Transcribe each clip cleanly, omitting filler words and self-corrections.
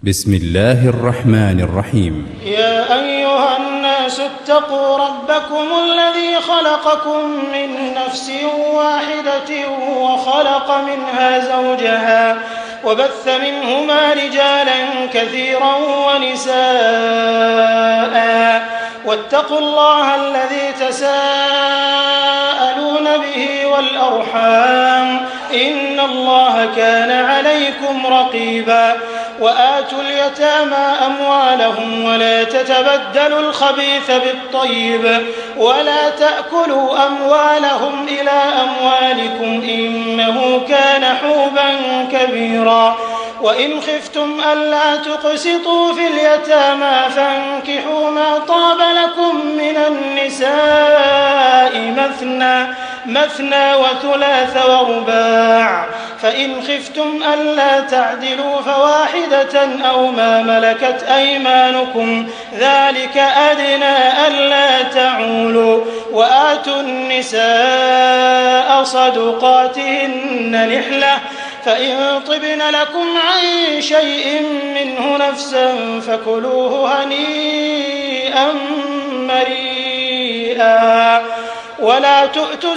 بسم الله الرحمن الرحيم. يا أيها الناس اتقوا ربكم الذي خلقكم من نفس واحدة وخلق منها زوجها وبث منهما رجالا كثيرا ونساء واتقوا الله الذي تساءلون به والأرحام إن الله كان عليكم رقيبا. وآتوا اليتامى أموالهم ولا تتبدلوا الخبيث بالطيب ولا تأكلوا أموالهم إلى أموالكم إنه كان حوبا كبيرا. وإن خفتم ألا تقسطوا في اليتامى فانكحوا ما طاب لكم من النساء مثنى وثلاث ورباع، فإن خفتم ألا تعدلوا فواحدة أو ما ملكت أيمانكم ذلك أدنى ألا تعولوا. وآتوا النساء صدقاتهن نحلة، فإن طبن لكم عن شيء منه نفسا فكلوه هنيئا مريئا. ولا تؤتوا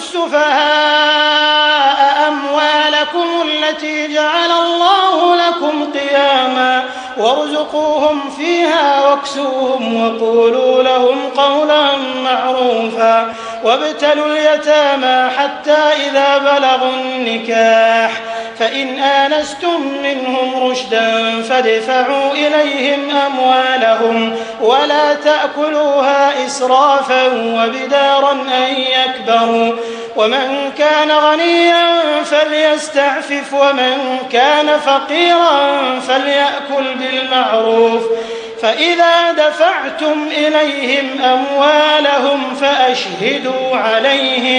السفهاء أموالكم التي جعل الله لكم قياما وارزقوهم فيها واكسوهم وقولوا لهم قولا معروفا. وابتلوا اليتامى حتى إذا بلغوا النكاح فإن آنستم منهم رشدا فادفعوا إليهم أموالهم ولا تأكلوها إسرافا وبدارا أن يكبروا. ومن كان غنيا فليستعفف ومن كان فقيرا فليأكل بالمعروف. فإذا دفعتم إليهم أموالهم فأشهدوا عليهم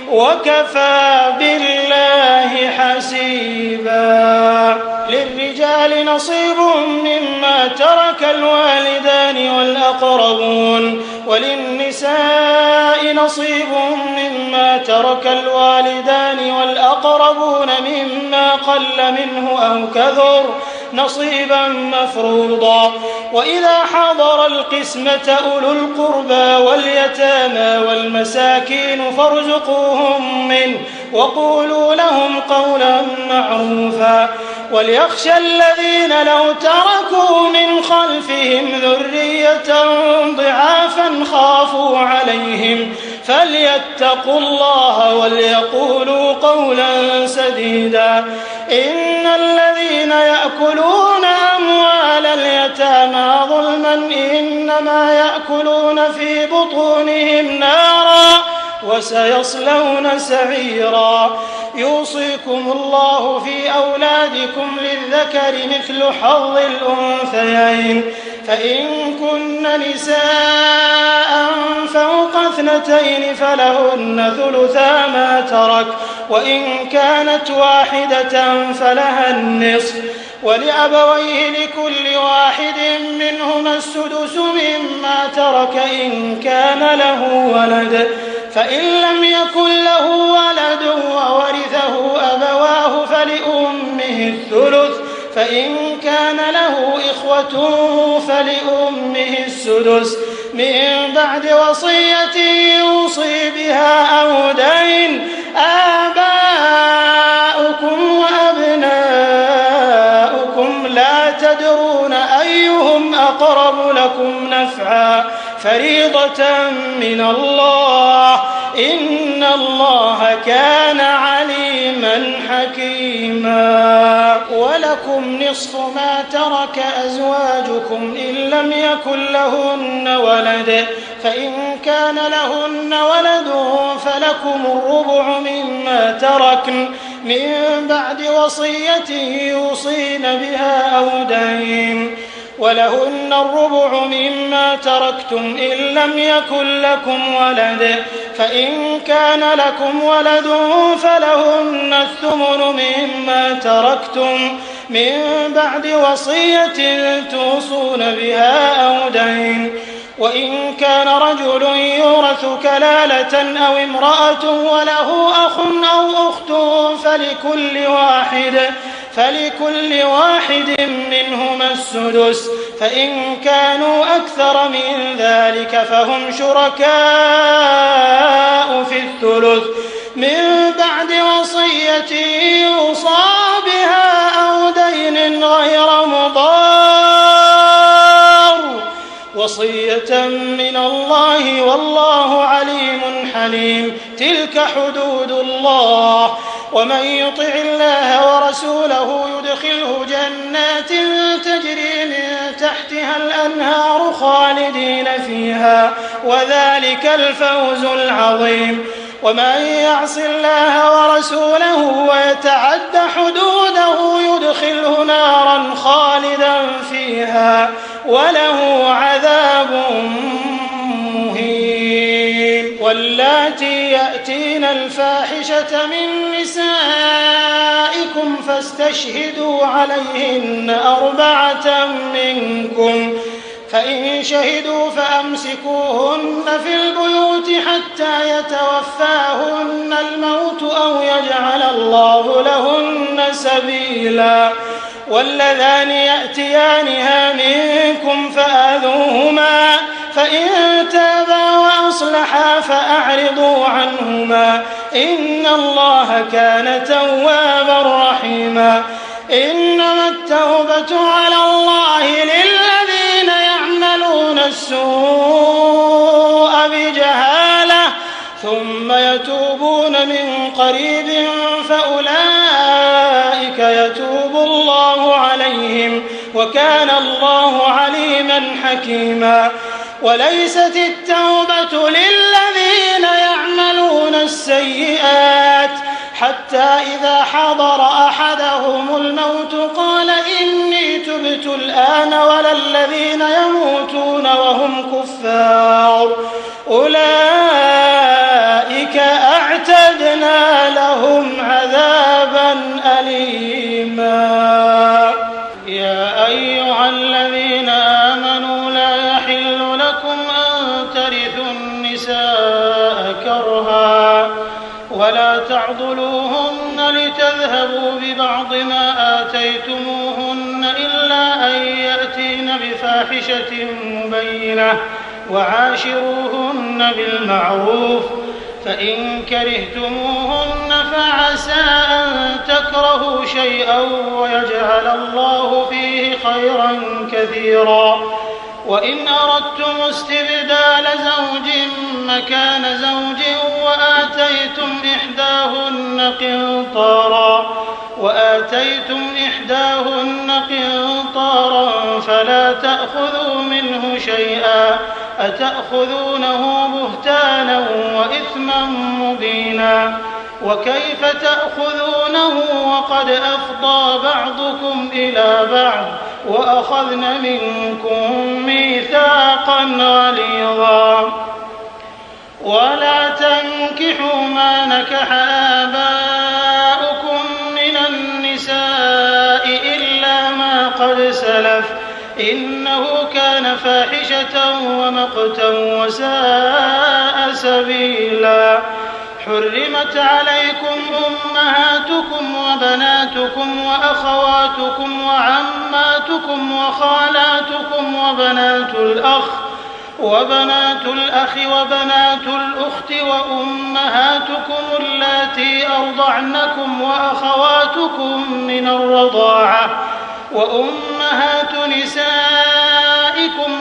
وكفى بالله حسيبا. للرجال نصيب مما ترك الوالدان والأقربون وللنساء نصيب مما ترك الوالدان والأقربون مما قل منه أو كثر نصيبا مفروضا. وإذا حضر القسمة أولو القربى واليتامى والمساكين فارزقوهم منه وقولوا لهم قولا معروفا. وليخشى الذين لو تركوا من خلفهم ذرية ضعافا خافوا عليهم فليتقوا الله وليقولوا قولا سديدا. إن الذين يأكلون أموال اليتامى ظلما إنما يأكلون في بطونهم نارا وسيصلون سعيرا. يوصيكم الله في أولادكم للذكر مثل حظ الأنثيين، فإن كن نساء فوق 2 فلهن ثلثا ما ترك، وإن كانت واحدة فلها النصف. ولأبويه لكل واحد منهما السدس مما ترك إن كان له ولد، فإن لم يكن له ولد وورثه أبواه فلأمه الثلث، فإن كان له إخوة فلأمه السدس من بعد وصية يوصي بها أو دين. آباؤكم وأبناؤكم لا تدرون أيهم أقرب لكم نفعا فريضة من الله إن الله كان عليما حكيما. ولكم نصف ما ترك أزواجكم إن لم يكن لهن ولد، فإن كان لهن ولد فلكم الربع مما تركن من بعد وصية يوصين بها أو دين. ولهن الربع مما تركتم إن لم يكن لكم ولد، فإن كان لكم ولد فلهن الثمن مما تركتم من بعد وصية توصون بها أو دين. وإن كان رجل يورث كلالة أو امرأة وله أخ أو أخت فلكل واحد منهما السدس، فإن كانوا أكثر من ذلك فهم شركاء في الثلث من بعد وصية يوصى بها أو دين غير مضار، وصية من الله والله عليم حليم. تلك حدود الله، ومن يطع الله ورسوله يدخله جنات تجري من تحتها الأنهار خالدين فيها، وذلك الفوز العظيم. ومن يعص الله ورسوله ويتعد حدوده يدخله نارا خالدا فيها وله عذاب مهين. واللاتي يأتين الفاحشة من نسائكم فاستشهدوا عليهن 4 منكم، فإن شهدوا فأمسكوهن في البيوت حتى يتوفاهن الموت أو يجعل الله لهن سبيلا. واللذان يأتيانها منكم فآذوهما، فإن تابا وأصلحا فأعرضوا عنهما، إن الله كان توابا رحيما. إنما التوبة على الله للذين يعملون السوء بجهالة ثم يتوبون من قريب فأولئك يتوب الله عليهم، وكان الله عليما حكيما. وليست التوبة للذين يعملون السيئات حتى إذا حضر أحدهم الموت قال إني تبت الآن، ولا الذين يموتون وهم كفار أولئك أعتدنا لهم عذابا أليما. يا أيها الذين آمنوا لا يحل لكم أن ترثوا النساء كرها ولا تعضلوهن لتذهبوا ببعض ما آتيتموهن إلا أن يأتين بفاحشة مبينة، وعاشروهن بالمعروف، فإن كرهتموهن فعسى أن تكرهوا شيئا ويجعل الله فيه خيرا كثيرا. وإن أردتم استبدال زوج مكان زوج وآتيتم إحداهن قنطارا فلا تأخذوا منه شيئا، أتأخذونه بهتانا وإثما مبينا. وكيف تأخذونه وقد أفضى بعضكم إلى بعض وأخذن منكم ميثاقا غليظا. ولا تنكحوا ما نكح آباؤكم من النساء إلا ما قد سلف، إنه كان فاحشة ومقتا وساء سبيلا. حرمت عليكم أمهاتكم وبناتكم وأخواتكم وعماتكم وخالاتكم وبنات الأخ وبنات الأخت وأمهاتكم اللاتي أرضعنكم وأخواتكم من الرضاعة وأمهات نسائكم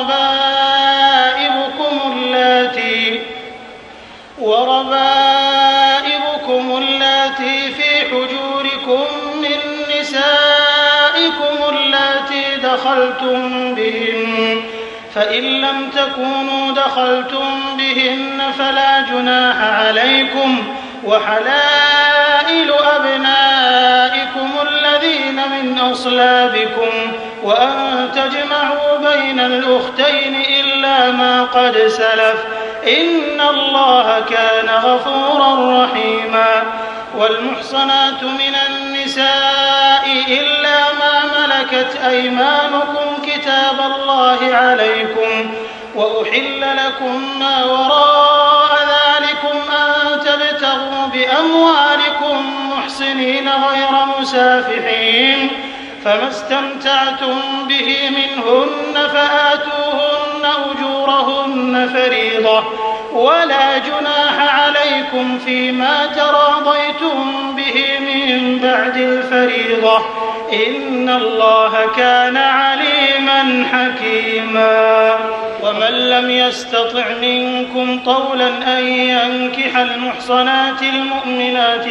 وربائبكم اللاتي في حجوركم من نسائكم اللاتي دخلتم بهن، فإن لم تكونوا دخلتم بهن فلا جناح عليكم. وحلائل أبنائكم الذين من أصلابكم، وأن تجمعوا بين الأختين إلا ما قد سلف، إن الله كان غفورا رحيما. والمحصنات من النساء إلا ما ملكت أيمانكم كتاب الله عليكم، وأحل لكم ما وراء ذلكم أن تبتغوا بأموالكم محصنين غير مسافحين، فما استمتعتم به منهن فآتوهن أجورهن فريضة، ولا جناح عليكم فيما تراضيتم به من بعد الفريضة، إن الله كان عليما حكيما. ومن لم يستطع منكم طولا أن ينكح المحصنات المؤمنات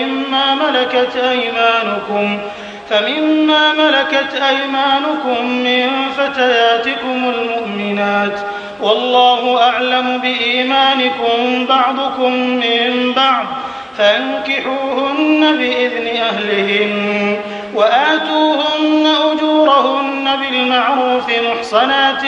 فمما ملكت أيمانكم من فتياتكم المؤمنات، والله أعلم بإيمانكم بعضكم من بعض، فانكحوهن بإذن أهلهن وآتوهن أجورهن بالمعروف محصنات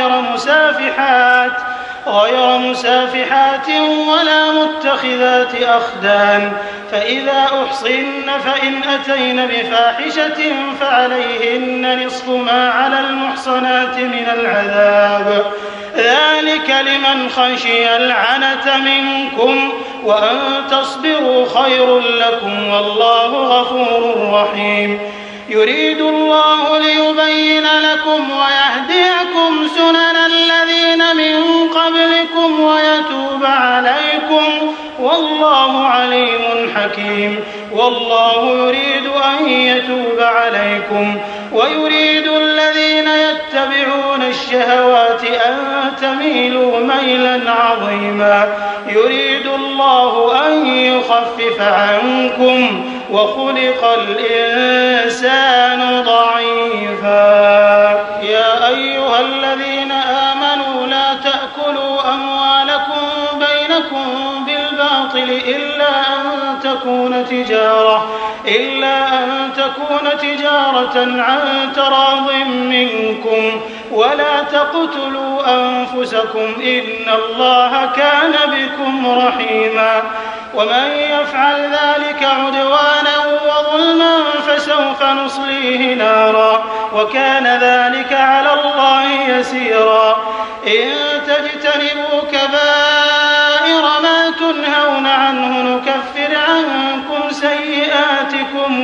غير مسافحات ولا متخذات أخدان، فإذا أحصن فإن أتين بفاحشة فعليهن نصف ما على المحصنات من العذاب، ذلك لمن خشي العنة منكم، وأن تصبروا خير لكم، والله غفور رحيم. يريد الله ليبين لكم ويهديكم سنن الذين من قبلكم ويتوب عليكم، والله عليم حكيم. والله يريد أن يتوب عليكم ويريد الذين يتبعون الشهوات أن تميلوا ميلا عظيما. يريد الله أن يخفف عنكم وخلق الإنسان ضعيفا. يا أيها الذين آمنوا لا تأكلوا أموالكم بينكم بالباطل إلا أن تكون تجارة عن تراض منكم، ولا تقتلوا أنفسكم إن الله كان بكم رحيما. ومن يفعل ذلك عدوانا وظلما فسوف نصليه نارا، وكان ذلك على الله يسيرا. إن تجتنبوا كبائر ما تنهون عنه نكفر عنكم سيئاتكم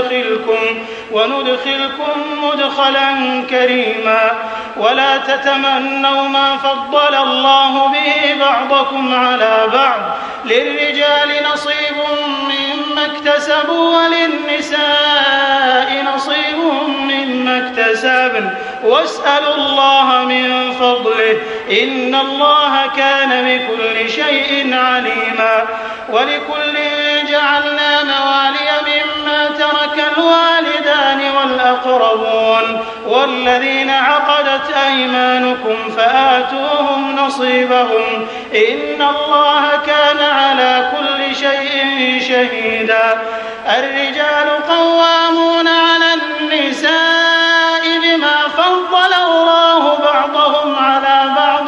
وندخلكم مدخلا كريما. ولا تتمنوا ما فضل الله به بعضكم على بعض، للرجال نصيب مما اكتسبوا وللنساء نصيب مما اكتسبن، واسألوا الله من فضله إن الله كان بكل شيء عليما. ولكل جعلنا موالي مما ترك الوالدان والأقربون والذين عقدت أيمانكم فآتوهم نصيبهم إن الله كان على كل شيء شهيدا. الرجال قوامون على النساء بما فضل الله بعضهم على بعض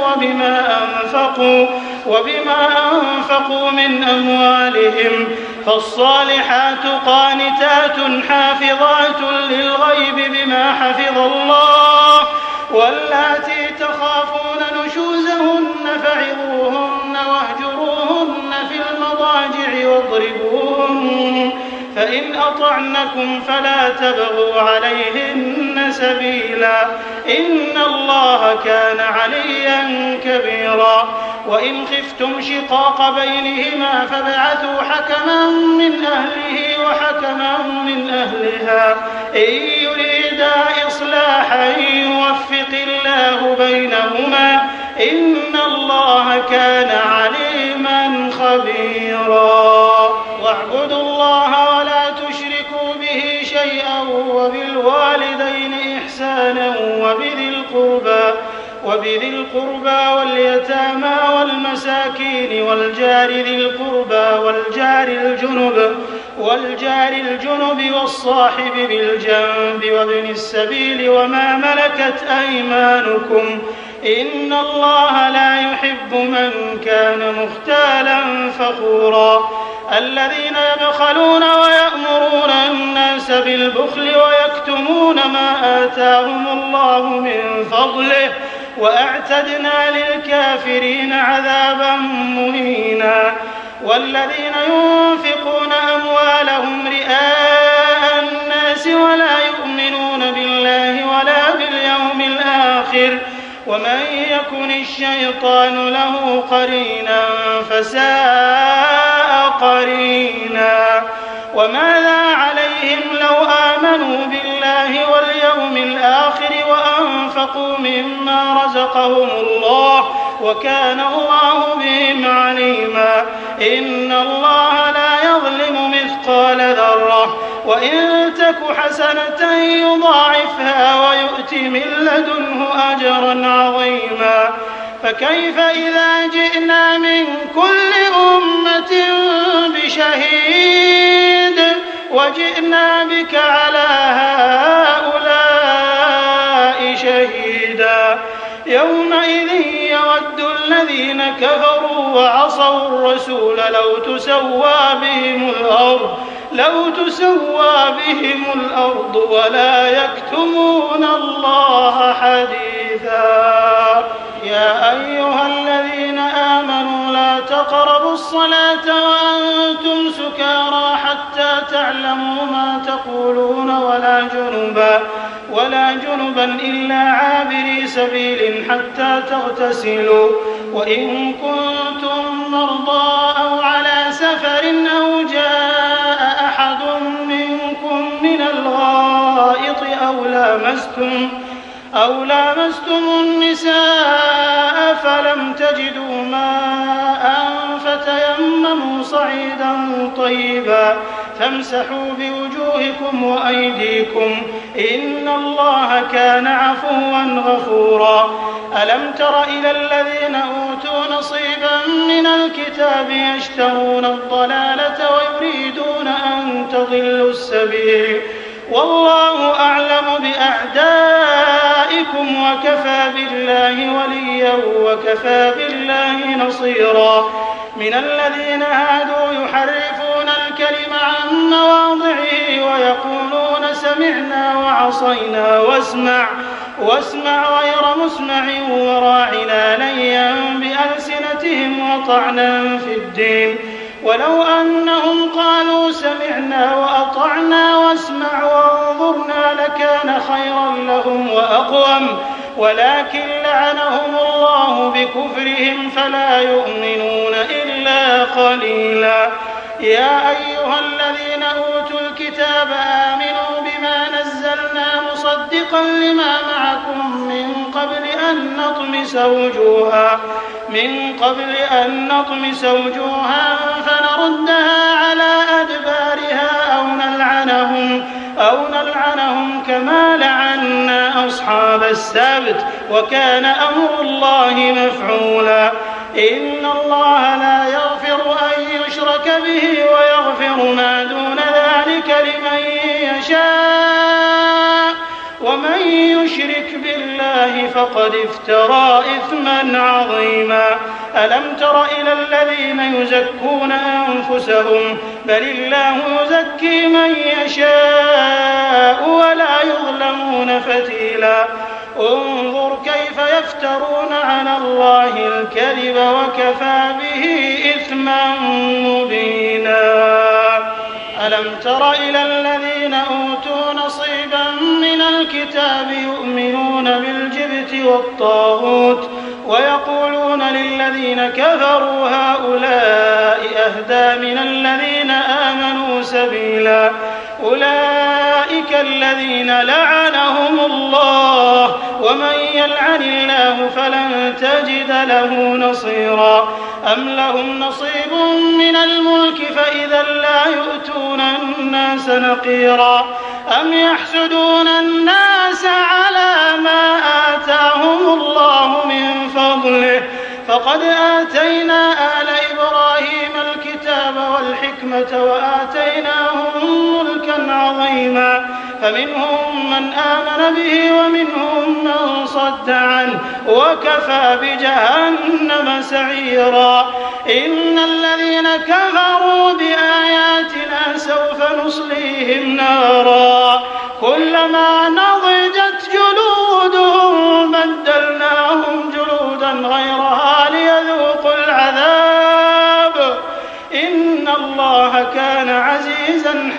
وبما أنفقوا من أموالهم، فالصالحات قانتات حافظات للغيب بما حفظ الله، واللاتي تخافون نشوزهن فعظوهن واهجروهن في المضاجع واضربوهن، فإن أطعنكم فلا تبغوا عليهن سبيلا إن الله كان عليا كبيرا. وإن خفتم شقاق بينهما فابعثوا حكما من أهله وحكما من أهلها إن يريدا إصلاحا يوفق الله بينهما إن الله كان عليما خبيرا. واعبدوا الله ولا تشركوا به شيئا وبالوالدين إحسانا وبذي القربى واليتامى والمساكين والجار ذي القربى والجار الجنب والصاحب بالجنب وابن السبيل وما ملكت أيمانكم إن الله لا يحب من كان مختالا فخورا. الذين يبخلون ويأمرون الناس بالبخل ويكتمون ما آتاهم الله من فضله وأعتدنا للكافرين عذابا مهينا. والذين ينفقون أموالهم رئاء الناس ولا يؤمنون بالله ولا باليوم الآخر ومن يكن الشيطان له قرينا فساء قرينا. وماذا عليهم لو آمنوا بالله واليوم الآخر وأنفقوا مما رزقهم الله وكان الله بهم عليما. إن الله لا يظلم مثقال ذرة وإن تك حسنة يضاعفها ويؤت من لدنه أجرا عظيما. فكيف إذا جئنا من كل أمة بشهيد وجئنا بك على هؤلاء شهيدا. يومئذ يود الذين كفروا وعصوا الرسول لو تسوى بهم الأرض ولا يكتمون الله حديثا. يا أيها الذين آمنوا لا تقربوا الصلاة وأنتم سكارى حتى تعلموا ما تقولون ولا جنبا إلا عابري سبيل حتى تغتسلوا وإن كنتم مرضى أو على سفر أو جاء أحد منكم من الغائط أو لامستم النساء فلم تجدوا ماء فتيمموا صعيدا طيبا فامسحوا بوجوهكم وأيديكم إن الله كان عفوا غفورا. ألم تر إلى الذين أوتوا نصيبا من الكتاب يشترون الضلالة ويريدون أن تضلوا السبيل والله أعلم بأعدائكم وكفى بالله وليا وكفى بالله نصيرا. من الذين هادوا يحرفون الكلم عن مواضعه ويقولون سمعنا وعصينا واسمع غير مسمع وراعنا ليا بألسنتهم وطعنا في الدين ولو أنهم قالوا سمعنا وأطعنا واسمع وانظرنا لكان خيرا لهم وأقوم ولكن لعنهم الله بكفرهم فلا يؤمنون إلا قليلا. يا أيها الذين أوتوا الكتاب آمنوا بما نزلنا مصدقا لما معكم من قبل أن نطمس وجوها فنردها على أدبارها أو نلعنهم كما لعنا أصحاب السبت وكان أمر الله مفعولا. إن الله لا يغفر أن يشرك به ويغفر ما دون ذلك لمن يشاء ومن يشرك بالله فقد افترى إثما عظيما. ألم تر إلى الذين يزكون أنفسهم بل الله يزكي من يشاء ولا يظلمون فتيلا. انظر كيف يفترون على الله الكذب وكفى به إثما مبينا. ألم تر إلى الذين أوتوا نصيبا من الكتاب يؤمنون بالجبت والطاغوت ويقولون للذين كفروا هؤلاء أهدى من الذين آمنوا سبيلا. أولئك الذين لعنهم الله ومن يلعن الله فلن تجد له نصيرا. أم لهم نصيب من الملك فإذا لا يؤتون الناس نقيرا أم يحسدون الناس على ما آتاهم الله من فضله فقد آتينا آل إبراهيم الكتاب والحكمة وآتيناهم ملكا عظيما فمنهم من آمن به ومنهم من صد عنه وكفى بجهنم سعيرا. إن الذين كفروا بآياتنا سوف نصليهم نارا كلما نضجت جلودهم بدلناهم جلودا غيرها ليذوقوا العذاب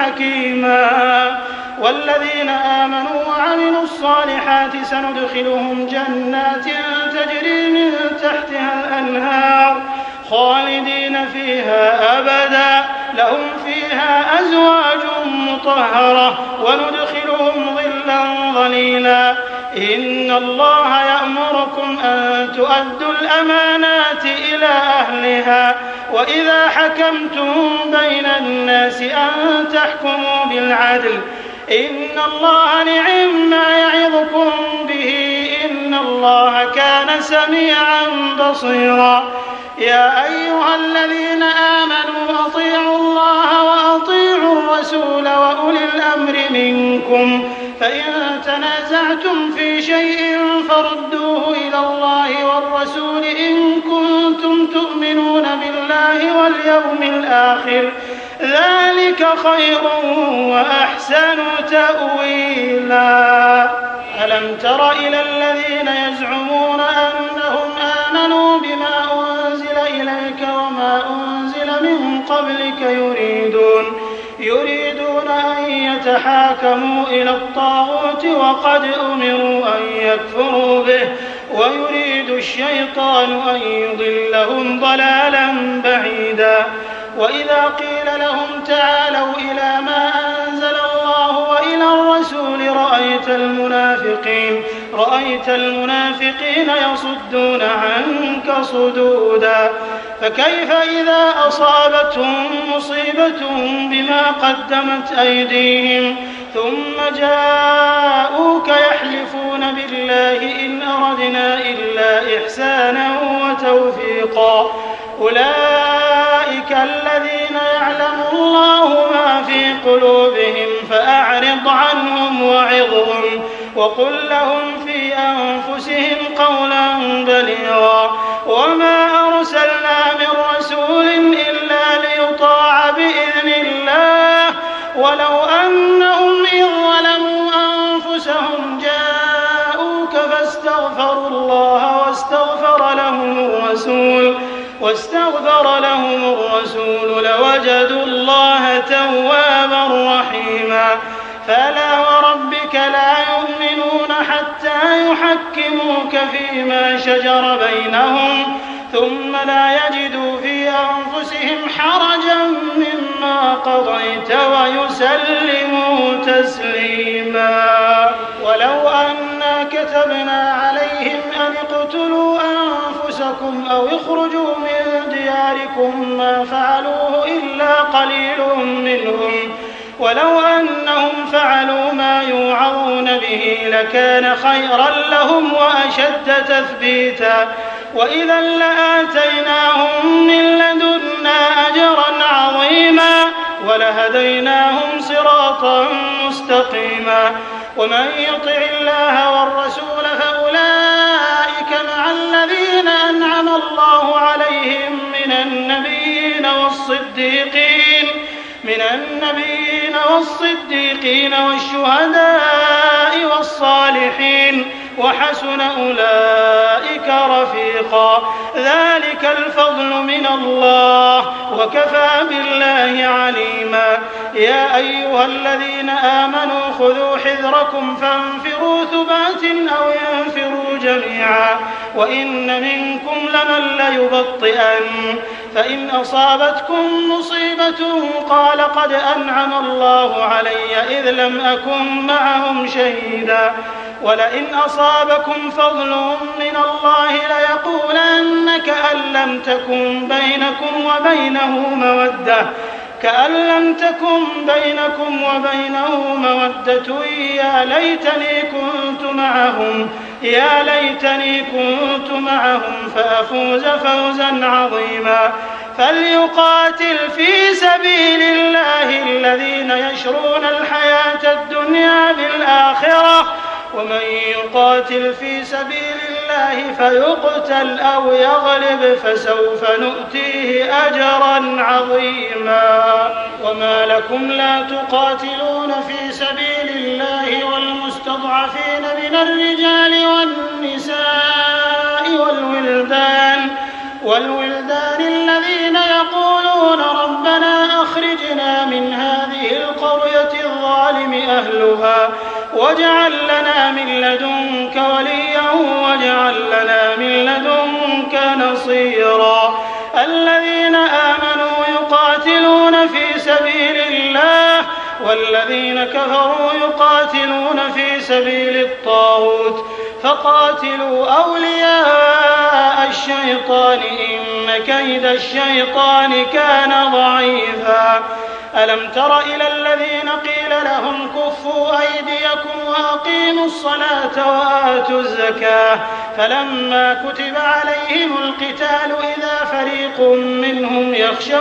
حكيما. والذين آمنوا وعملوا الصالحات سندخلهم جنات تجري من تحتها الأنهار خالدين فيها أبدا لهم فيها أزواج مطهرة وندخلهم ظلا ظليلا. إن الله يأمركم أن تؤدوا الأمانات إلى أهلها وإذا حكمتم بين الناس أن تحكموا بالعدل إن الله نعم ما يعظكم به إن الله كان سميعا بصيرا. يا أيها الذين آمنوا أطيعوا الله وأطيعوا الرسول وأولي الأمر منكم فإن تنازعتم في شيء فردوه إلى الله والرسول إن كنتم تؤمنون بالله واليوم الآخر ذلك خير وأحسن تأويلا. ألم تر إلى الذين يزعمون أنهم آمنوا بما أنزل إليك وما أنزل من قبلك يريدون أن يتحاكموا إلى الطاغوت وقد أمروا أن يكفروا به ويريد الشيطان أن يضلهم ضلالا بعيدا. وإذا قيل لهم تعالوا إلى ما أنزل الله وإلى الرسول رأيت المنافقين يصدون عنك صدودا. فكيف إذا أصابتهم مصيبة بما قدمت أيديهم ثم جاءوك يحلفون بالله إن أردنا إلا إحسانا وتوفيقا أولئك الذين يعلم الله ما في قلوبهم فأعرض عنهم وعظهم وقل لهم في أنفسهم قولا بليغا. وما أرسلنا من رسول إلا ليطاع بإذن الله ولو أنهم إذ ظلموا أنفسهم جاءوك فاستغفروا الله واستغفر لهم الرسول لوجدوا الله توابا رحيما. فلا وربك لا يؤمنون حتى يحكموك فيما شجر بينهم ثم لا يجدوا في أنفسهم حرجا مما قضيت ويسلموا تسليما. ولو أنا كتبنا عليهم أن اقتلوا أنفسكم أو اخرجوا من دياركم ما فعلوه إلا قليل منهم ولو أنهم فعلوا ما يوعظون به لكان خيرا لهم وأشد تثبيتا وإذا لآتيناهم من لدنا أجرا عظيما ولهديناهم صراطا مستقيما. ومن يطع الله والرسول فأولئك مع الذين أنعم الله عليهم من النبيين والصديقين والشهداء والصالحين وحسن أولئك رفيقا. ذلك الفضل من الله وكفى بالله عليما. يا أيها الذين آمنوا خذوا حذركم فانفروا ثبات أو ينفروا جميعا وإن منكم لمن ليبطئن فإن أصابتكم مصيبة قال قد أنعم الله علي إذ لم أكن معهم شهيدا ولئن أصابكم فضل من الله ليقولن كأن لم تكن بينكم وبينه مودة يا ليتني كنت معهم فأفوز فوزا عظيما. فليقاتل في سبيل الله الذين يشرون الحياة الدنيا بالآخرة ومن يقاتل في سبيل الله فيقتل أو يغلب فسوف نؤتيه أجرا عظيما. وما لكم لا تقاتلون في سبيل الله والمستضعفين من الرجال والنساء والولدان الذين يقولون ربنا أخرجنا من هذه القرية أهلها واجعل لنا من لدنك وليا واجعل لنا من لدنك نصيرا. الذين آمنوا يقاتلون في سبيل الله والذين كفروا يقاتلون في سبيل الطاغوت فقاتلوا أولياء الشيطان إن كيد الشيطان كان ضعيفا. ألم تر إلى الذين قيل لهم كفوا أيديكم وأقيموا الصلاة وآتوا الزكاة فلما كتب عليهم القتال إذا فريق منهم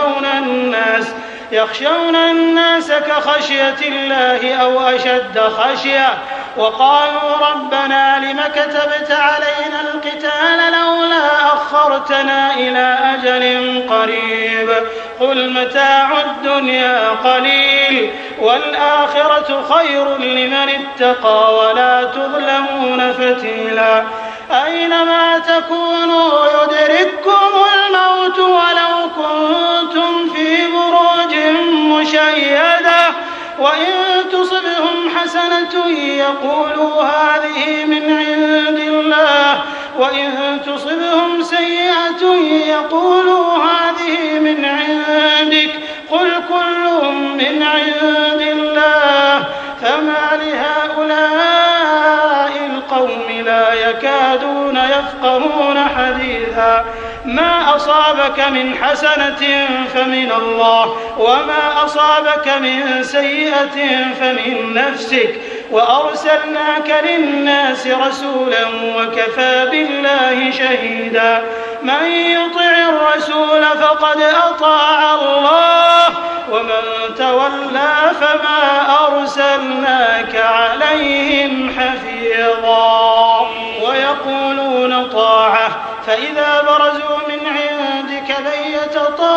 يخشون الناس كخشية الله أو أشد خشية وقالوا ربنا لم كتبت علينا القتال لولا أخرتنا إلى أجل قريب قل متاع الدنيا قليل والآخرة خير لمن اتقى ولا تظلمون فتيلا. أينما تكونوا يدرككم الموت ولو كنتم في بروج مشيدة وإن تصبهم حسنة يقولوا هذه من عند الله وإن تصبهم سيئة يقولوا هذه من عندك قل كل من عند الله فما لهؤلاء القوم لا يكادون يفقهون حديثا. ما أصابك من حسنة فمن الله وما أصابك من سيئة فمن نفسك وأرسلناك للناس رسولا وكفى بالله شهيدا. من يطع الرسول فقد أطاع الله ومن تولى فما أرسلناك عليهم حفيظا. ويقولون طاعة فإذا برزوا من عندك بيت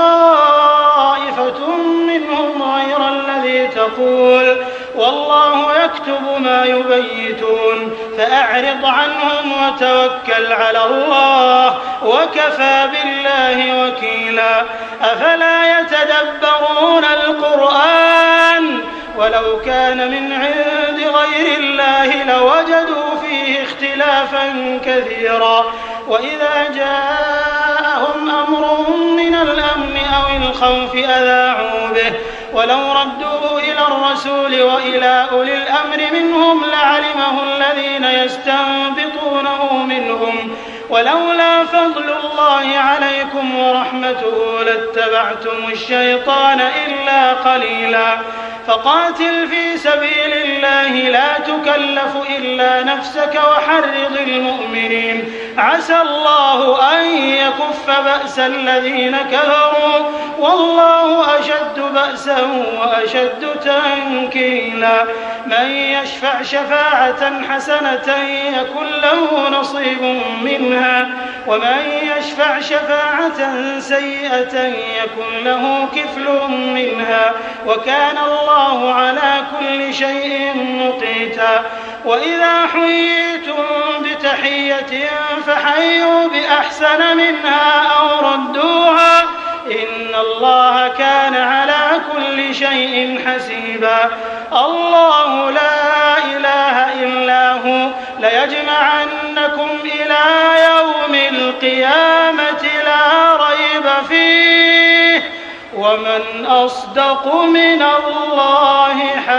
طائفة منهم غير الذي تقول والله يكتب ما يبيتون فأعرض عنهم وتوكل على الله وكفى بالله وكيلا. أفلا يتدبرون القرآن ولو كان من عند غير الله لوجدوا فيه اختلافا كثيرا. وإذا جاءهم أمر من الأمن أو الخوف أذاعوا به ولو ردوه إلى الرسول وإلى أولي الأمر منهم لعلمه الذين يستنبطونه منهم ولولا فضل الله عليكم ورحمته لاتبعتم الشيطان إلا قليلا. فقاتل في سبيل الله لا تكلف إلا نفسك وحرض المؤمنين عسى الله أن يكف بأس الذين كفروا والله أشد بأسا وأشد تنكيلا. من يشفع شفاعة حسنة يكن له نصيب منها ومن يشفع شفاعة سيئة يكن له كفل منها وكان الله على كل شيء مقيتا. وإذا حييتم بتحية فحيوا بأحسن منها أو ردوها إن الله كان على كل شيء حسيبا. الله لا إله إلا هو ليجمعنكم إلى يوم القيامة لا ريب فيه ومن أصدق من الله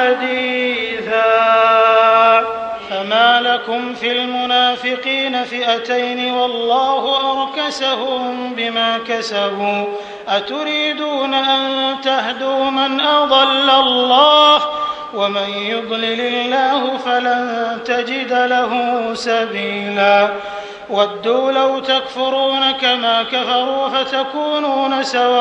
حديثا. فما لكم في المنافقين فئتين والله أركسهم بما كسبوا أتريدون أن تهدوا من أضل الله ومن يضلل الله فلن تجد له سبيلا. ودوا لو تكفرون كما كفروا فتكونون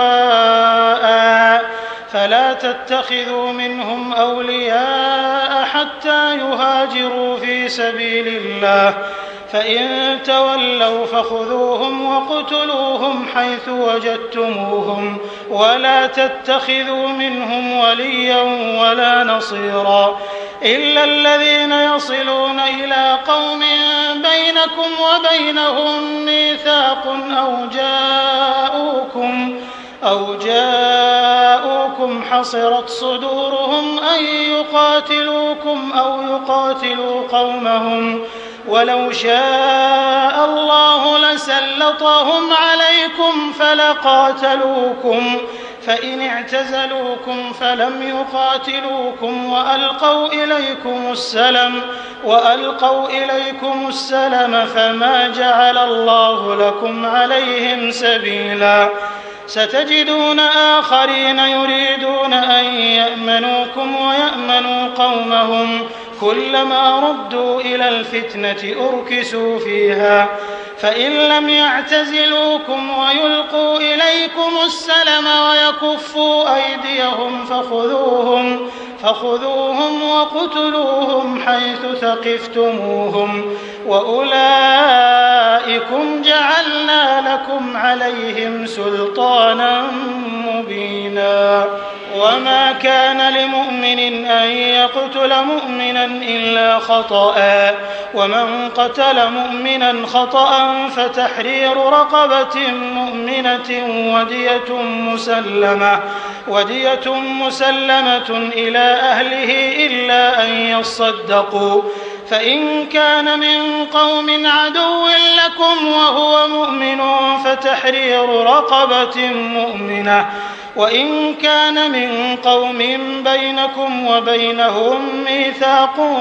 سواء فلا تتخذوا منهم أولياء حتى يهاجروا في سبيل الله فإن تولوا فخذوهم وقتلوهم حيث وجدتموهم ولا تتخذوا منهم وليا ولا نصيرا إلا الذين يصلون إلى قوم بينكم وبينهم ميثاق أو جاءوكم أنهم حصرت صدورهم أن يقاتلوكم أو يقاتلوا قومهم ولو شاء الله لسلطهم عليكم فلقاتلوكم فإن اعتزلوكم فلم يقاتلوكم وألقوا إليكم السلم فما جعل الله لكم عليهم سبيلا ستجدون آخرين يريدون أن يأمنوكم ويأمنوا قومهم كلما ردوا إلى الفتنة أركسوا فيها فإن لم يعتزلوكم ويلقوا إليكم السلم ويكفوا أيديهم فخذوهم وقتلوهم حيث ثقفتموهم وأولئكم جعلنا لكم عليهم سلطانا مبينا وما كان لمؤمن أن يقتل مؤمنا إلا خطأ ومن قتل مؤمنا خطأ فتحرير رقبة مؤمنة ودية مسلمة إلى أهله إلا أن يصدقوا فإن كان من قوم عدو لكم وهو مؤمن فتحرير رقبة مؤمنة وإن كان من قوم بينكم وبينهم ميثاق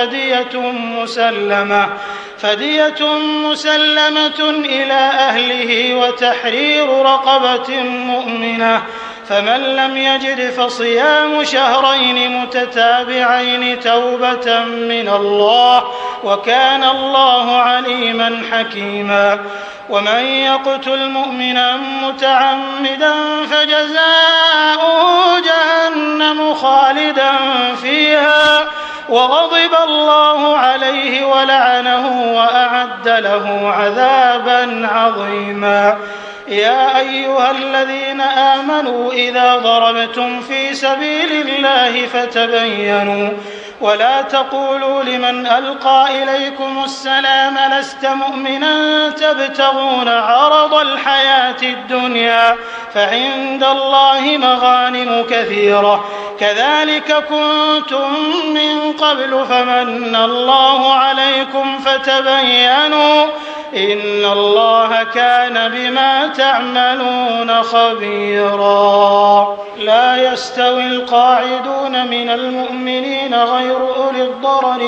فدية مسلمة إلى أهله وتحرير رقبة مؤمنة فمن لم يجد فصيام شهرين متتابعين توبة من الله وكان الله عليما حكيما ومن يقتل مؤمنا متعمدا فجزاؤه جهنم خالدا فيها وغضب الله عليه ولعنه وأعد له عذابا عظيما يا أيها الذين آمنوا إذا ضربتم في سبيل الله فتبينوا ولا تقولوا لمن ألقى إليكم السلام لست مؤمنا تبتغون عرض الحياة الدنيا فعند الله مغانم كثيرة كذلك كنتم من قبل فمن الله عليكم فتبينوا إن الله كان بما تعملون خبيرا لا يستوي القاعدون من المؤمنين غير أولي الضرر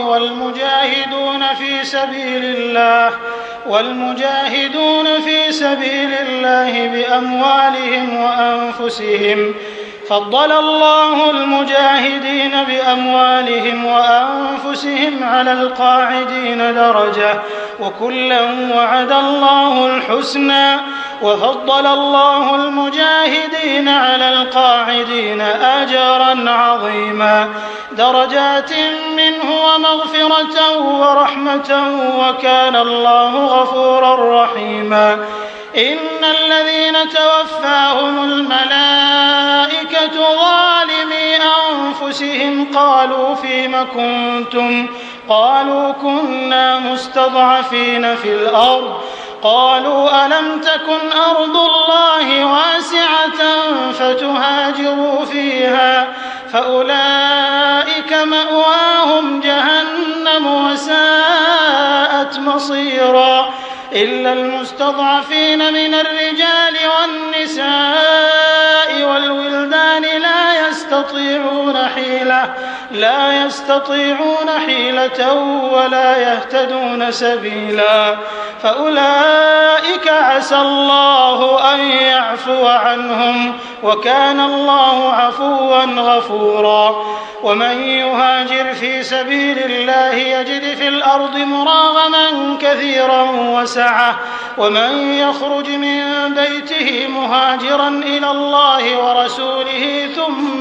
والمجاهدون في سبيل الله بأموالهم وأنفسهم فضل الله المجاهدين بأموالهم وأنفسهم على القاعدين درجة وكلا وعد الله الحسنى وفضل الله المجاهدين على القاعدين أجرا عظيما درجات منه ومغفرة ورحمة وكان الله غفورا رحيما إن الذين توفاهم الملائكة ظالمي أنفسهم قالوا فيم كنتم قالوا كنا مستضعفين في الأرض قالوا ألم تكن أرض الله واسعة فتهاجروا فيها فأولئك مأواهم جهنم وساءت مصيرا إلا المستضعفين من الرجال والنساء والولدان لا يستطيعون حيلة ولا يهتدون سبيلا فأولئك عسى الله أن يعفو عنهم وكان الله عفوا غفورا ومن يهاجر في سبيل الله يجد في الأرض مراغما كثيرا وسعة ومن يخرج من بيته مهاجرا إلى الله ورسوله ثم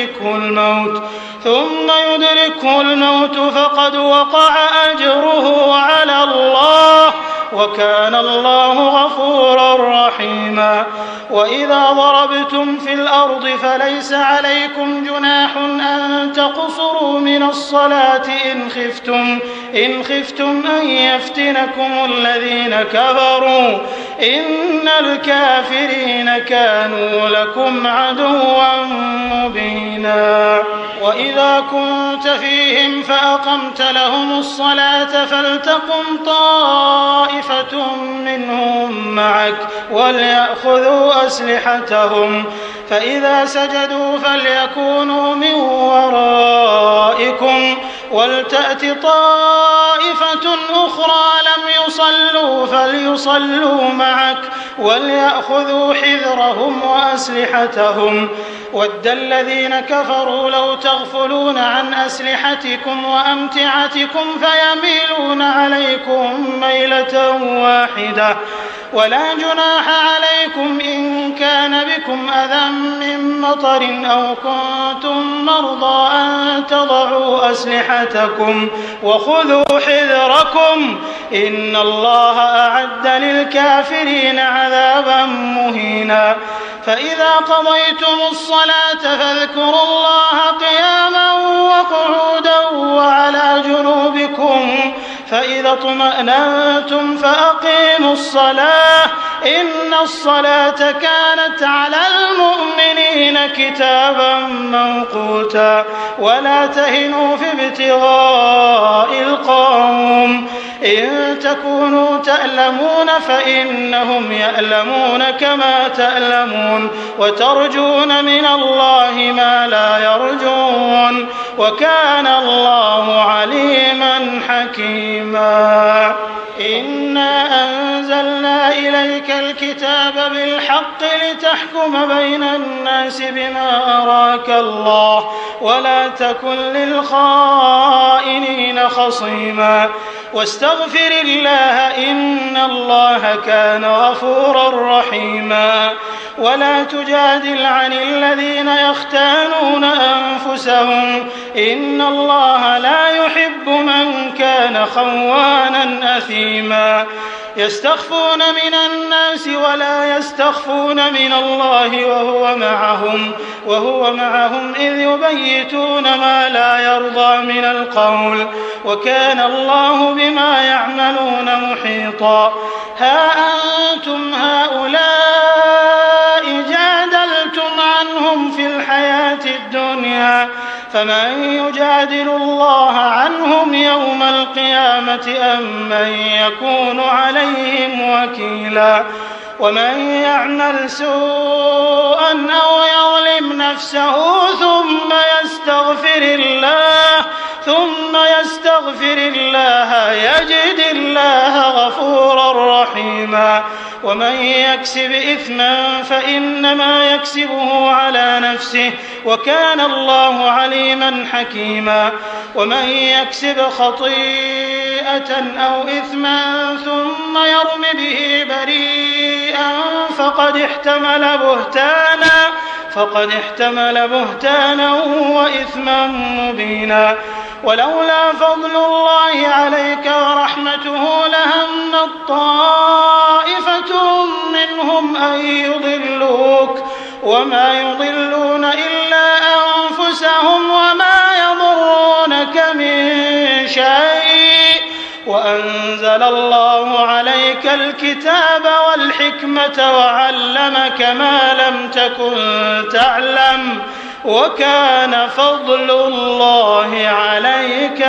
يدركه الموت فقد وقع أجره على الله وكان الله غفورا رحيما وإذا ضربتم في الأرض فليس عليكم جناح أن تقصروا من الصلاة إن خفتم أن يفتنكم الذين كفروا إن الكافرين كانوا لكم عدوا مبينا. وإذا كنت فيهم فأقمت لهم الصلاة فلتقم طائفة منهم معك وليأخذوا أسلحتهم، فإذا سجدوا فليكونوا من ورائكم ولتأت طائفة أخرى لم يصلوا فليصلوا معك وليأخذوا حذرهم وأسلحتهم. ود الذين كفروا لو تغفلون عن أسلحتكم وأمتعتكم فيميلون عليكم ميلة واحدة، ولا جناح عليكم إن كان بكم أذى من مطر أو كنتم مرضى أن تضعوا أسلحتكم وخذوا حذركم إن الله أعد للكافرين عذابا مهينا. فإذا قضيتم الصلاة فاذكروا الله قياما وقعودا وعلى جنوبكم، فإذا اطمأننتم فأقيموا الصلاة إن الصلاة كانت على المؤمنين كتابا موقوتا. ولا تهنوا في ابتغاء القوم إن تكونوا تألمون فإنهم يألمون كما تألمون وترجون من الله ما لا يرجون وكان الله عليما حكيما. إنا أنزلنا إليك الكتاب بالحق لتحكم بين الناس بما أراك الله ولا تكن للخائنين خصيما واستغفر الله إن الله كان غفورا رحيما. ولا تجادل عن الذين يختانون أنفسهم إن الله لا يحب من كان خوانا أثيما. يستخفون من الناس ولا يستخفون من الله وهو معهم إذ يبيتون ما لا يرضى من القول وكان الله بما يعملون محيطا. ها أنتم هؤلاء جادلتم عنهم في الحياة الدنيا فمن يجادل الله عنهم يوم القيامة أم من يكون عليهم وكيلا. ومن يعمل سوءا أو يظلم نفسه ثم يستغفر الله يجد الله غفورا رحيما. ومن يكسب إثما فإنما يكسبه على نفسه وكان الله عليما حكيما. ومن يكسب خطيئة أو إثما ثم يرم به بريئا فقد احتمل بهتانا وإثما مبينا. ولولا فضل الله عليك ورحمته لهمت طائفة منهم أن يضلوك وما يضلون إلا أنفسهم وما يضرونك من شيء وأنزل الله عليك الكتاب والحكمة وعلمك ما لم تكن تعلم وكان فضل الله عليك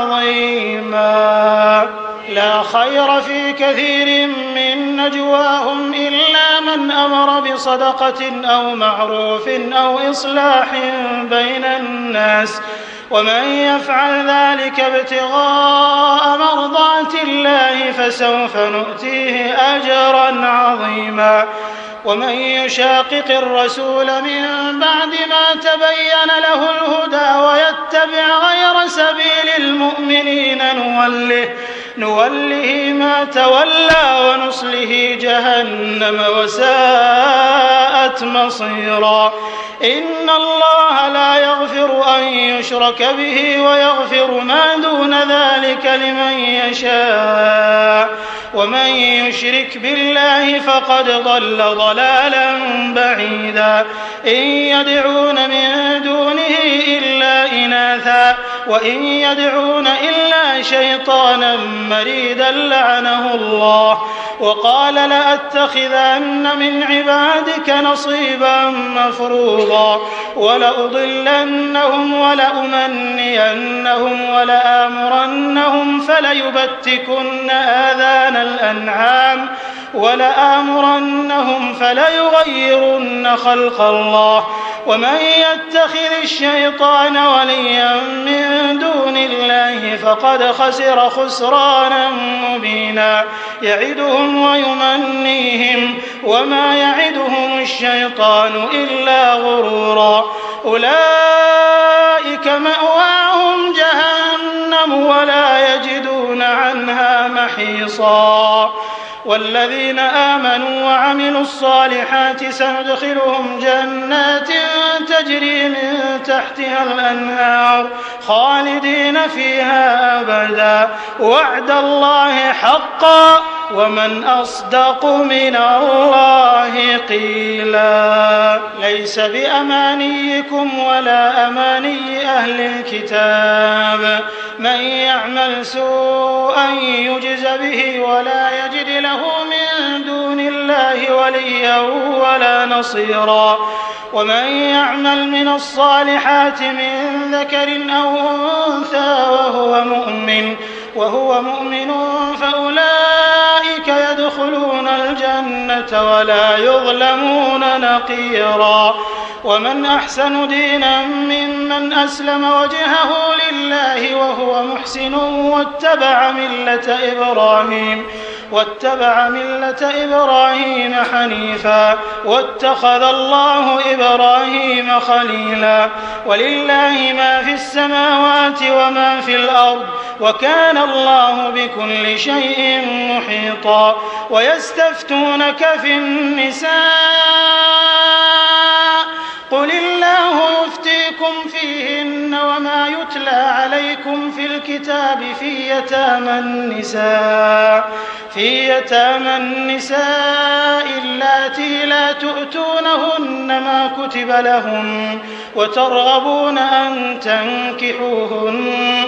عظيما. لا خير في كثير من نجواهم إلا من أمر بصدقة أو معروف أو إصلاح بين الناس ومن يفعل ذلك ابتغاء مرضات الله فسوف نؤتيه أجرا عظيما. ومن يشاقق الرسول من بعد ما تبين له الهدى ويتبع غير سبيل المؤمنين نوله ما تولى ونصله جهنم وساءت مصيرا. إن الله لا يغفر أن يشرك به ويغفر ما دون ذلك لمن يشاء ومن يشرك بالله فقد ضل ضلالا بعيدا. إن يدعون من دونه إلا إناثا وإن يدعون إلا شيطانا مريدا لعنه الله وقال لأتخذن من عبادك نصيبا مفروضا ولأضلنهم ولأمنينهم ولآمرنهم فليبتكن آذان الأنعام ولآمرنهم فليغيرن خلق الله ومن يتخذ الشيطان وليا من دون الله فقد خسر خسرانا مبينا يعدهم ويمنيهم وما يعدهم الشيطان إلا غرورا أولئك مأواهم جهنم ولا يجدون عنها محيصا والذين آمنوا وعملوا الصالحات سندخلهم جنات تجري من تحتها الأنهار خالدين فيها أبدا وعد الله حقا ومن أصدق من الله قيلا ليس بأمانيكم ولا أماني أهل الكتاب من يعمل سوءا يجز به ولا يجد له من دون الله وليا ولا نصيرا ومن يعمل من الصالحات من ذكر أو أنثى وهو مؤمن فأولئك يدخلون الجنة ولا يظلمون نقيرا ومن أحسن دينا ممن أسلم وجهه لله وهو محسن واتبع ملة إبراهيم حنيفا واتخذ الله إبراهيم خليلا ولله ما في السماوات وما في الأرض وكان الله بكل شيء محيطا ويستفتونك في النساء قل الله يفتيكم فيهن وما يتلى عليكم في الكتاب في يتامى النساء اللاتي لا تؤتونهن ما كتب لهن وترغبون أن تنكحوهن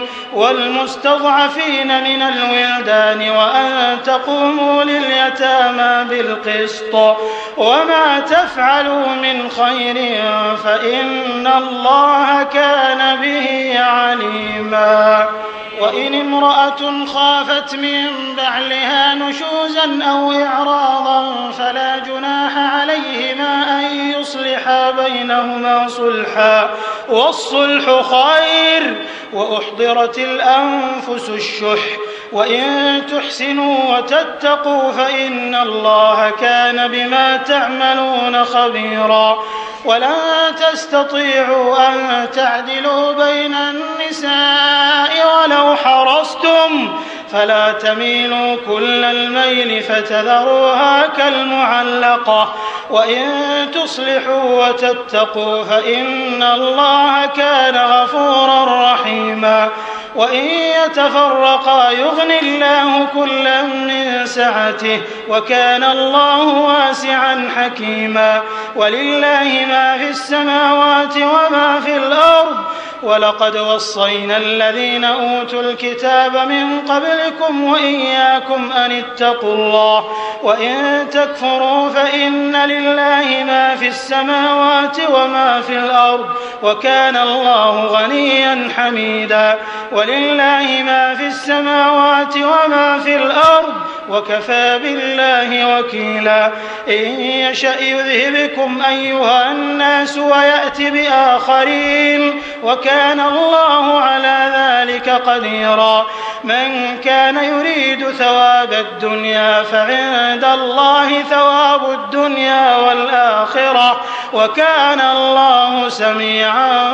والمستضعفين من الولدان وأن تقوموا لليتامى بالقسط وما تفعلوا من خير فإن الله كان به عليما وإن امرأة خافت من بعلها نشوزا أو إعراضا فلا جناح عليهما أن يصلحا بينهما صلحا والصلح خير وأحضرت الأنفس الشح وإن تحسنوا وتتقوا فإن الله كان بما تعملون خبيرا ولن تستطيعوا أن تعدلوا بين النساء ولو حرصتم فلا تميلوا كل الميل فتذروها كالمعلقة وإن تصلحوا وتتقوا فإن الله كان غفورا رحيما وإن يتفرقا يغني الله كلا من سعته وكان الله واسعا حكيما ولله ما في السماوات وما في الأرض ولقد وصينا الذين أوتوا الكتاب من قبلكم وإياكم أن اتقوا الله وإن تكفروا فإن لله ما في السماوات وما في الأرض وكان الله غنيا حميدا ولله ما في السماوات وما في الأرض وكفى بالله وكيلا إن يشأ يذهبكم أيها الناس ويأتي بآخرين وكان الله على ذلك قديرا من كان يريد ثواب الدنيا فعند الله ثواب الدنيا والآخرة وكان الله سميعا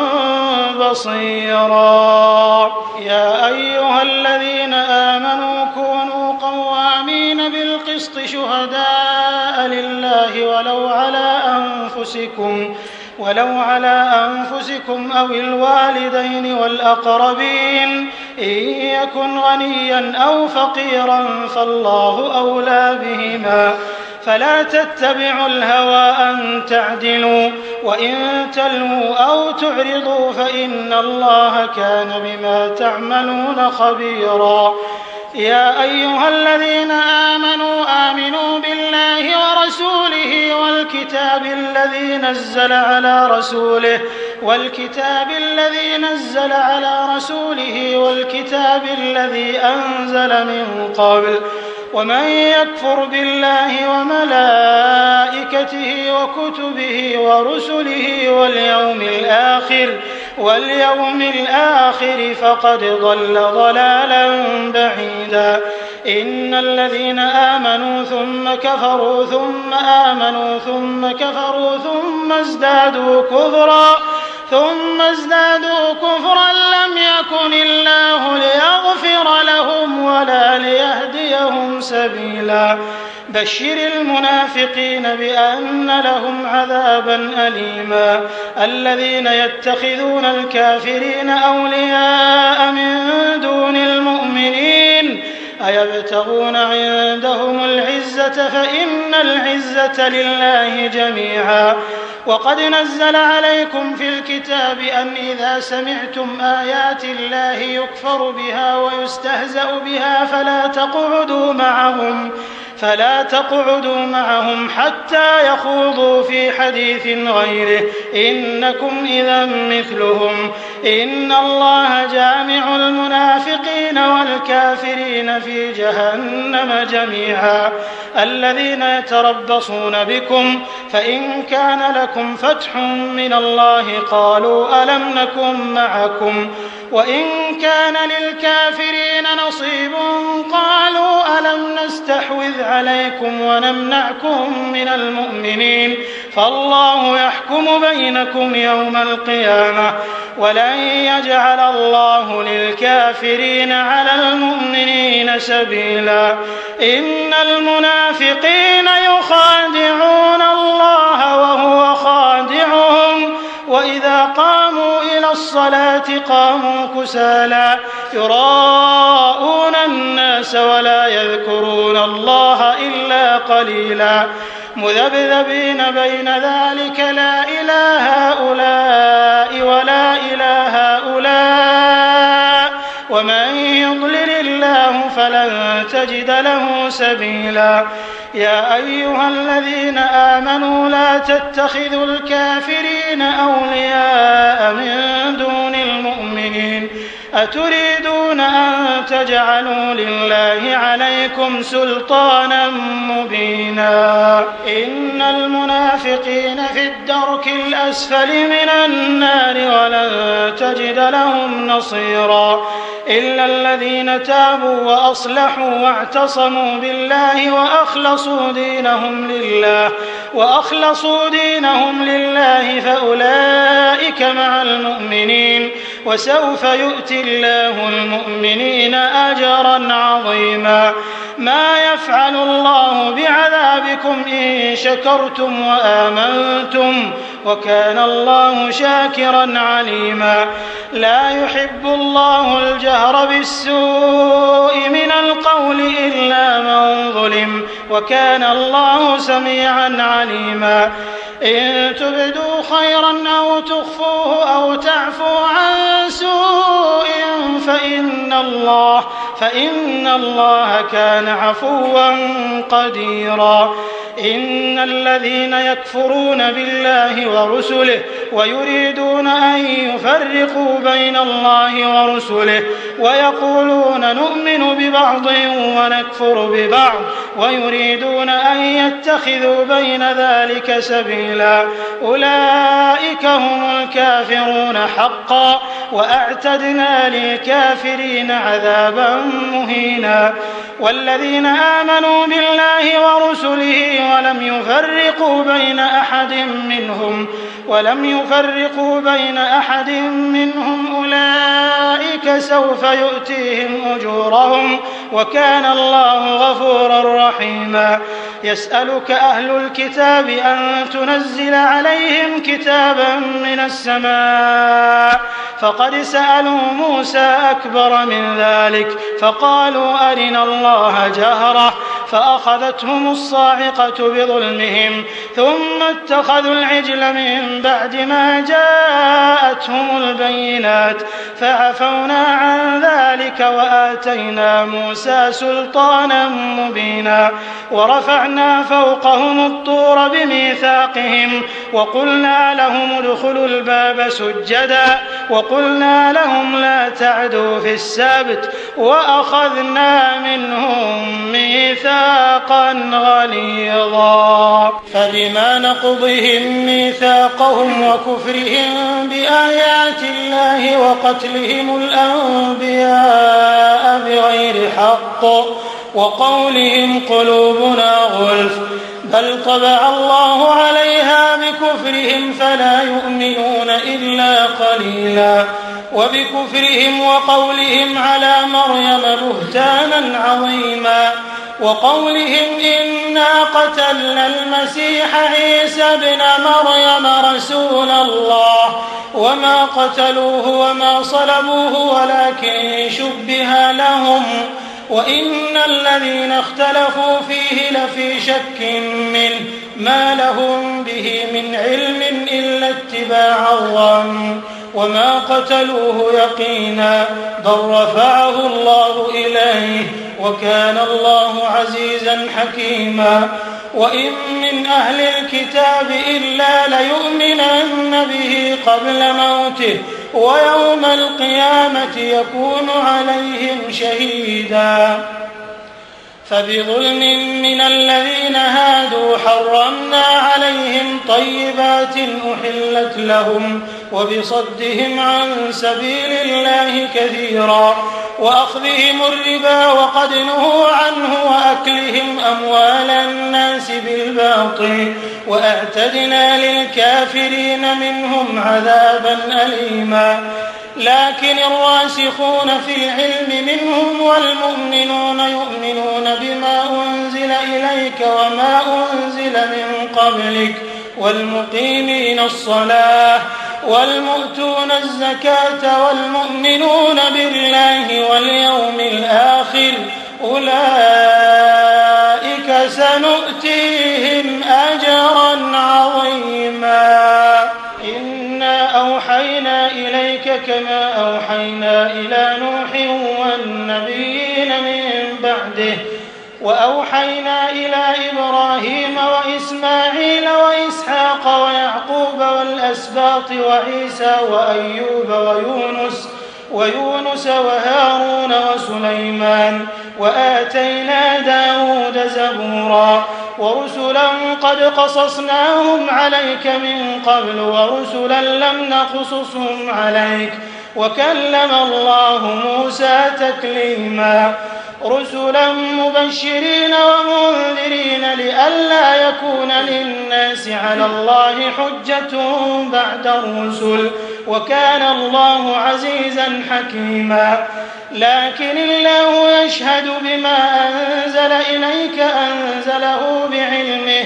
بصيرا يا أيها الذين آمنوا كونوا قوامين بالقسط شهداء لله ولو على أنفسكم أو الوالدين والأقربين إن يكن غنيا أو فقيرا فالله أولى بهما فلا تتبعوا الهوى أن تعدلوا وإن تلووا أو تعرضوا فإن الله كان بما تعملون خبيرا. يا أيها الذين آمنوا بالله ورسوله والكتاب الذي نزل على رسوله والكتاب الذي أنزل من قبل ومن يكفر بالله وملائكته وكتبه ورسله واليوم الآخر فقد ضل ضلالا بعيدا. إن الذين آمنوا ثم كفروا ثم آمنوا ثم كفروا ثم ازدادوا كفرا لم يكن الله ليغفر لهم ولا ليهديهم سبيلا. بشر المنافقين بأن لهم عذابا أليما. الذين يتخذون الكافرين أولياء من دون المؤمنين أيبتغون عندهم العزة فإن العزة لله جميعا. وقد نزل عليكم في الكتاب أن إذا سمعتم آيات الله يكفر بها ويستهزأ بها فلا تقعدوا معهم حتى يخوضوا في حديث غيره إنكم إذا مثلهم. إن الله جامع المنافقين والكافرين في جهنم جميعا. الذين يتربصون بكم فإن كان لكم فتح من الله قالوا ألم نكن معكم وإن كان للكافرين نصيب قالوا ألم نستحوذ عليكم ونمنعكم من المؤمنين فالله يحكم بينكم يوم القيامة ولن يجعل الله للكافرين على المؤمنين سبيلا. إن المنافقين يخادعون الله وهو خادعهم وإذا قاموا إلى الصلاة قاموا كسالى يراءون الناس ولا يذكرون الله إلا قليلا. مذبذبين بين ذلك لا إله هؤلاء ولا إله هؤلاء ومن يضلل الله فلن تجد له سبيلا. يا أيها الذين آمنوا لا تتخذوا الكافرين أولياء من دون المؤمنين أتريدون أن تجعلوا لله عليكم سلطانا مبينا. إن المنافقين في الدرك الأسفل من النار ولن تجد لهم نصيرا إلا الذين تابوا وأصلحوا واعتصموا بالله وأخلصوا دينهم لله فأولئك مع المؤمنين وسوف يؤتي الله المؤمنين أجرا عظيما. ما يفعل الله بعذابكم إن شكرتم وآمنتم وكان الله شاكرا عليما. لا يحب الله الجهر بالسوء من القول إلا من ظلم وكان الله سميعا عليما. إن تبدوا خيرا أو تخفوه أو تعفو عن سوء فإن الله كان عفوا قديرا. إن الذين يكفرون بالله ورسله ويريدون أن يفرقوا بين الله ورسله ويقولون نؤمن ببعض ونكفر ببعض ويريدون أن يتخذوا بين ذلك سبيلا أولئك هم الكافرون حقا وأعتدنا للكافرين عذابا مهينا. والذين آمنوا بالله ورسله ولم يفرقوا بين أحد منهم أولئك سوف يؤتيهم أجورهم وكان الله غفورا رحيما. يسألك أهل الكتاب أن تنزل عليهم كتابا من السماء فقد سألوا موسى أكبر من ذلك فقالوا أرنا الله جهرة فأخذتهم الصاعقة بظلمهم ثم اتخذوا العجل من بعد ما جاءتهم البينات فعفونا عن ذلك وآتينا موسى سلطانا مبينا ورفعنا فوقهم الطور بميثاقهم وقلنا لهم ادخلوا الباب سجدا وقلنا لهم لا تعدوا في السبت وأخذنا منهم ميثاقا غليظا فبما نقضهم ميثاقهم وكفرهم بآيات الله وقتلهم الأنبياء بغير حق وقولهم قلوبنا غلف بل طبع الله عليها بكفرهم فلا يؤمنون إلا قليلا وبكفرهم وقولهم على مريم بهتانا عظيما وقولهم إنا قتلنا المسيح عيسى ابن مريم رسول الله وما قتلوه وما صلبوه ولكن شبه لهم وإن الذين اختلفوا فيه لفي شك منه ما لهم به من علم إلا اتباع الظن وما قتلوه يقينا بل رفعه الله إليه وكان الله عزيزا حكيما وإن من أهل الكتاب إلا ليؤمنن به قبل موته ويوم القيامة يكون عليهم شهيدا فبظلم من الذين هادوا حرمنا عليهم طيبات أحلت لهم وبصدهم عن سبيل الله كثيرا وأخذهم الربا وقد نهوا عنه وأكلهم أموال الناس بالباطل وأعتدنا للكافرين منهم عذابا أليما لكن الراسخون في العلم منهم والمؤمنون يؤمنون بما أنزل إليك وما أنزل من قبلك والمقيمين الصلاة والمؤتون الزكاة والمؤمنون بالله واليوم الآخر أولئك سنؤتيهم أجرا عظيما إنا أوحينا إليك كما أوحينا إلى نوح والنبيين من بعده وأوحينا إلى إبراهيم وإسماعيل وإسحاق ويعقوب والأسباط وعيسى وأيوب ويونس وهارون وسليمان وآتينا داود زبورا ورسلا قد قصصناهم عليك من قبل ورسلا لم نقصصهم عليك وكلم الله موسى تكليما رسلا مبشرين ومنذرين لئلا يكون للناس على الله حجة بعد الرسل وكان الله عزيزا حكيما لكن الله يشهد بما أنزل إليك أنزله بعلمه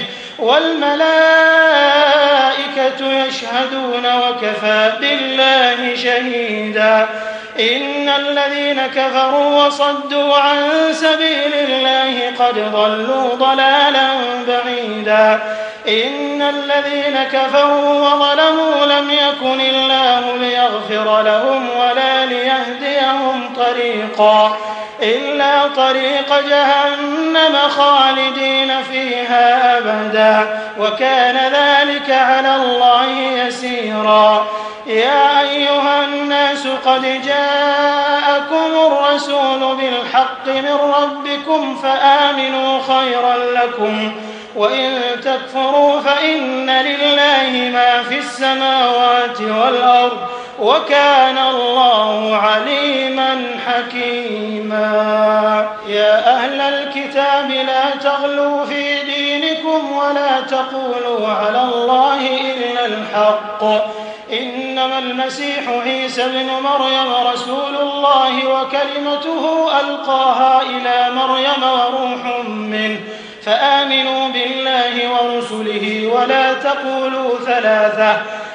والملائكة يشهدون وكفى بالله شهيدا إن الذين كفروا وصدوا عن سبيل الله قد ضلوا ضلالا بعيدا إن الذين كفروا وظلموا لم يكن الله ليغفر لهم ولا ليهديهم طريقا إلا طريق جهنم خالدين فيها أبدا وكان ذلك على الله يسيرا يا أيها الناس قد جاءكم الرسول بالحق من ربكم فآمنوا خيرا لكم وإن تكفروا فإن لله ما في السماوات والأرض وكان الله عليما حكيما يا أهل الكتاب لا تغلوا في دينكم ولا تقولوا على الله إلا الحق إنما المسيح عيسى ابن مريم رسول الله وكلمته ألقاها إلى مريم وروح منه فآمنوا بالله ورسله ولا تقولوا ثلاثة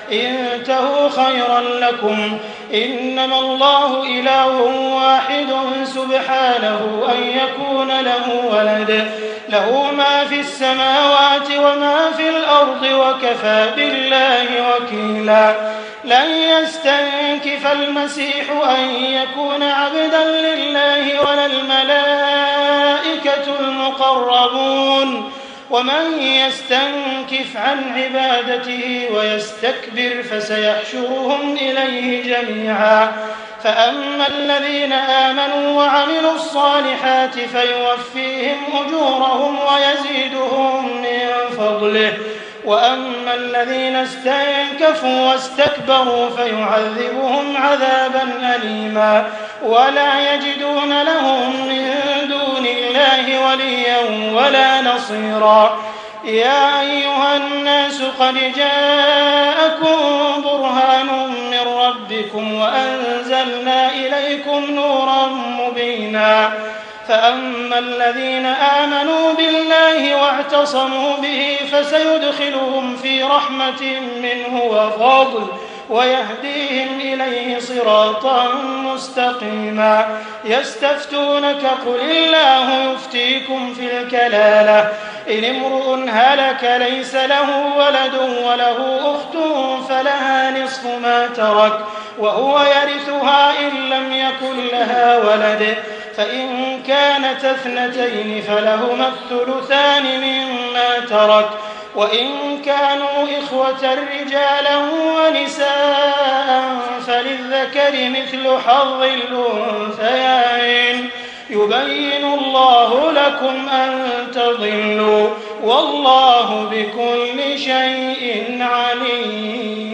انتهوا خيرا لكم. إنما الله إله واحد سبحانه أن يكون له ولد، له ما في السماوات وما في الأرض وكفى بالله وكيلا. لن يستنكف المسيح أن يكون عبدا لله ولا الملائكة المقربون، ومن يستنكف عن عبادته ويستكبر فسيحشرهم إليه جميعا. فأما الذين آمنوا وعملوا الصالحات فيوفيهم أجورهم ويزيدهم من فضله، وأما الذين استنكفوا واستكبروا فيعذبهم عذابا أليما ولا يجدون لهم من دون الله وليا ولا نصيرا. يا أيها الناس قد جاءكم برهان من ربكم وأنزلنا إليكم نورا مبينا. فأما الذين آمنوا بالله واعتصموا به فسيدخلهم في رحمة منه وفضل ويهديهم إليه صراطا مستقيما. يستفتونك قل الله يفتيكم في الكلالة إن امرؤ هلك ليس له ولد وله أخت فلها نصف ما ترك وهو يرثها إن لم يكن لها ولد، فإن كانت اثنتين فلهما الثلثان مما ترك، وإن كانوا إخوة رجالا ونساء فللذكر مثل حظ الأنثيين. يبين الله لكم أن تضلوا والله بكل شيء عليم.